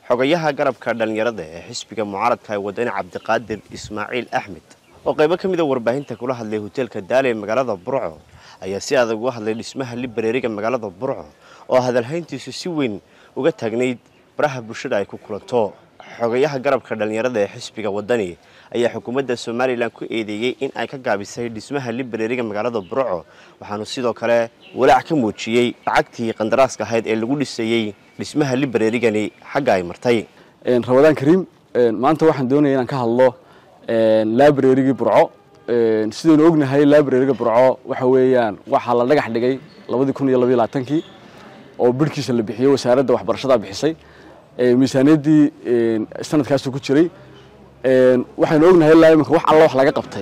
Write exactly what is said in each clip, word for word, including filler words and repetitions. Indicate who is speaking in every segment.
Speaker 1: xogayaha garabka dhalinyarada ee xisbiga mucaaradka ee wadani Cabdiqaadir Ismaaciil Axmed oo qayb ka mid ah warbaahinta kula hadlay hoteelka Daale ee magaalada Burco ayaa si adag uga hadlay dhismaha Librariga magaalada Burco oo hadalhayntiisu si weyn uga taagnayd baraha bulshada ay ku kulanto xogayaha garabka dhalinyarada ee xisbiga wadani ayaa xukuumadda Soomaaliland ku eedeeyay in ay ka gaabisay dhismaha Librariga magaalada Burco waxaanu sidoo kale walaac ka muujiyay lacagtii qandaraaska ahayd ee lagu dhisayay dhismaha Librarigani xagga ay martay
Speaker 2: een Ramadaan Kariim een maanta waxaan doonayaa inaan ka hadlo een Librariga Burco een sidoo ognahay Librariga Burco waxa weeyaan waxa la dhagax dhigay laba kun iyo laba iyo labaatan oo bilkiisa la bixiyay wasaaradda waxbarashada bixisay ee miisaaniyadii een sanadkaas ku jiray een waxaan ognahay ilaa imika wax alla wax laga qabtay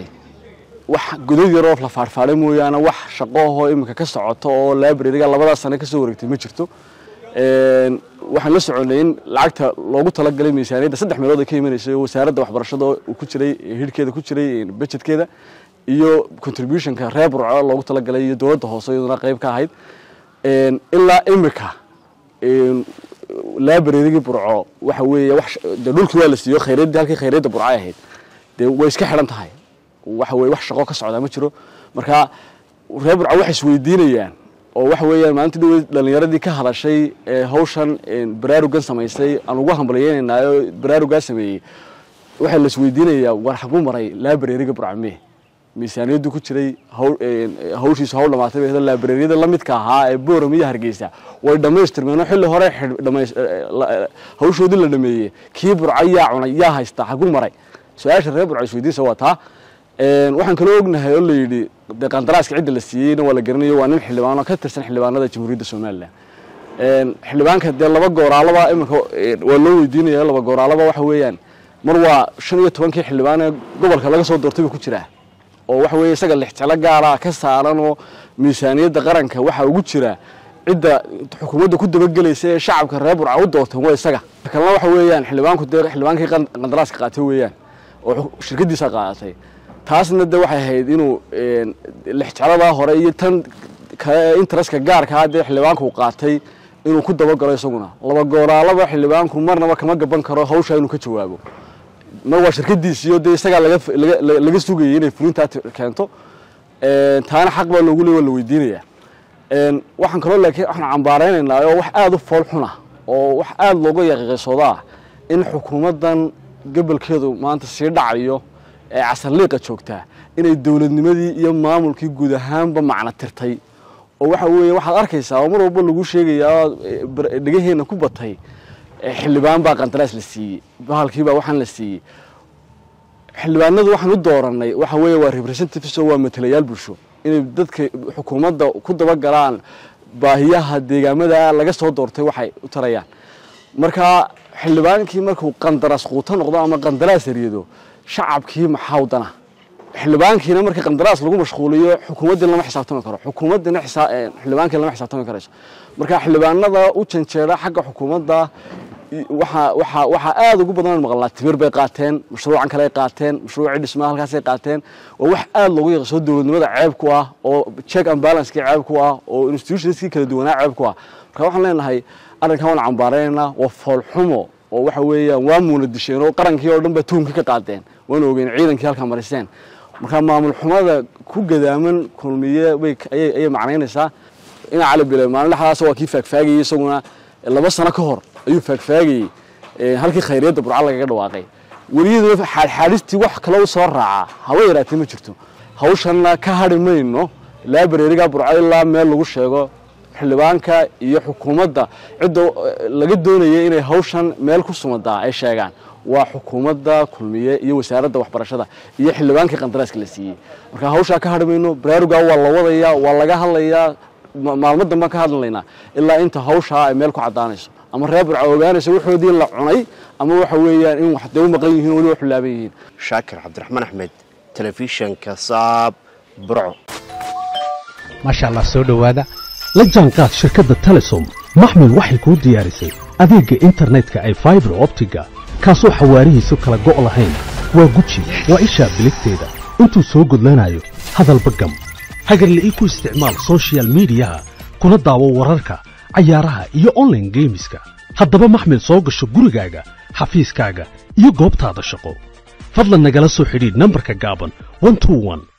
Speaker 2: wax gudood yar oo la faarfaaray mooyaane wax shaqo oo imika ka socoto oo Librariga labada sano ka soo wareegtay ma jirto een waxaan la soconay in lacagta loogu talagalay miisaaniyadda saddex meelood ay ka imanayso wasaaradda waxbarashada oo ku jiray hirkeeda ku jiray budgetkeeda iyo contributionka reer Burco loogu talagalay iyo dawladda hoose iyaduna qayb ka ahayd een ilaa imika een Librariga Burco waxa weeye wax dhulkii waa la siiyo khayraadii halkii khayraadda Burco ay ahayd de way iska xiran tahay waxa weeye wax shaqo ka socda ma jiro marka reer Burco wax isweydiinayaan oo waxa weeyaan maanta dhalinyaradii ka hadashay ee hawshan baraarugan samaysay aan ugu hambalyeynaayo baraaruga sameeyay waxa la isweydiinayaa war xaqu maray Librariga Burco miisaaniyadu ku jiray hawshiisa hawl dhamaatay ee Librariyada la midka ahaa ee Booramiya Hargeysa way dhameystirmeen xilli hore hawshoodii la dhameeyay kii Burco ayaa cunay yaa haysta xaqu maray su'aasha reer Burco isweydiisa waa taa een waxaan kala ognahay oo la yiri qandaraaska cid la siiyay waa la garanayo waa nin xildhibaan ka tirsan xildhibaanada Jamhuuriyadda Soomaaliland een xildhibaanka de laba gooraalaba imika waa loo weydiinaya laba gooraalaba waxa weeyaan mar waa shan iyo toban xildhibaan ee gobolka laga soo doortay ku jira oo waxa weeye isaga lix jala gaar ah ka saaran oo miisaaniyadda qaranka waxa ugu jira cidda xukuumadda ku dabagalaysa ee shacabka reer Burco u doortay waa isaga kalena waxa weeyaan xildhibaanku de xildhibaankii qandaraaska qaatay weeyaan oo shirkadiisa qaadatay taasna de waxay ahayd inuu een lix jalada hore iyo tan interestka gaarka ah ee xildhibaanku qaatay inuu ku dabagalo isaguna laba gooraalaba xildhibaanku marnaba kama gaban karo hawsha inuu ka jawaabo ma waa shirkadiisa iyo de isaga laga laga sugayay inay fulinta keento een taana xaq baa loogu leeyahay la weydiinaya een waxaan kale laakiin waxaan cambaareynaynaa oo wax aad u fool xuna oo wax aad looga yaqiiqsooda in xukuumadan gobolkeedu maanta si dhacayo ee casarliiqa joogta inay dawladnimadii iyo maamulkii guud ahaanba macna tirtay oo waxa weeye waxaad arkaysaa mar walba lagu sheegayaa dhigaheena ku batay xildhibaan baa qandaraas la siiyay bahalkii baa waxaan la siiyay xildhibaanadu waxaan u dooranay waxa weeye waa representatives oo waa matalayaal bulsho inay dadka xukuumadda ku daba galaan baahiyaha deegaamada laga soo doortay waxay u tarayaan marka xildhibaankii markuu qandaraas quuto noqdo ama qandaraas yariyado shacabkii maxawdana xildhibaankiina markii qandaraas lagu mashquuliyo xukuumadda lama xisaabtami karo xukuumadda xisaab xildhibaankii lama xisaabtami karayso marka xildhibaanada u janjeera xagga xukuumadda waxa waxa waxa aad ugu badan maqalnaa timir bay qaateen mashruucan kale ay qaateen mashruuci dhismaha halkaas ay qaateen oo wax aad loogu yaqaan dawladnimada ceeb ku ah oo check and balance ki ceeb ku ah oo institutionskii kala duwanaa ceeb ku ah marka waxaan leenahay arrinkan waan cambaareyna waa fool xumo oo waxa weeyaan waa muunadisheen oo qarankii oo dhan ba tuumka ka qaadeen waan ogeyn ciidankii halka mariseen marka maamul xumada ku gadaaman kulmiye way ay macnaynaysaa in Cali Bilay maalin dhaxdaas waa kii faagfaagay isaguna laba sano ka hor ayuu faagfaagay ee halkii khayraadda Burco laga dhawaaqay waliyeed xaal xaalistii wax kale oo soo raaca hawa yaraatay ma jirto hawshanna ka harimayno Librariga Burco ilaa meel lagu sheego xildhibaanka iyo xukuumadda cid laga doonayay inay hawshan meel ku sumadaa ay sheegaan waa xukuumadda kulmiye iyo wasaaradda waxbarashada iyo xildhibaankii qandaraaska la siiyay marka hawsha ka harimayno baraaruga waa la wadaya waa laga hadlayaa maalmadan baan ka hadlaynaa ilaa inta hawsha ay meel ku cadaanayso ama reer Burco ogaanayso wuxuudii la cunay ama waxa weeyaan in wax dawlad maqan yihiin wali wax laaban yihiin
Speaker 1: Shaakir Cabdiraxmaan Axmed telefishinka Saab Burco
Speaker 3: masha Allah soo dhawaada la jaanqaad shirkadda Telesom maxmil waxay ku diyaarisay adeega internetka ay fiber optiga kaasoo xawaarihiisu kala go' lahayn waa guji waa isha biligteeda intuu soo gudlanayo hadalba gam hagarle ii ku isticmaal social media kuna daawo wararka cayaaraha iyo online gameska haddaba maxmil soo gasho gurigaaga xafiiskaaga iyo goobtaada shaqo fadlan nagala soo xidhiidh nambarka gaaban one two one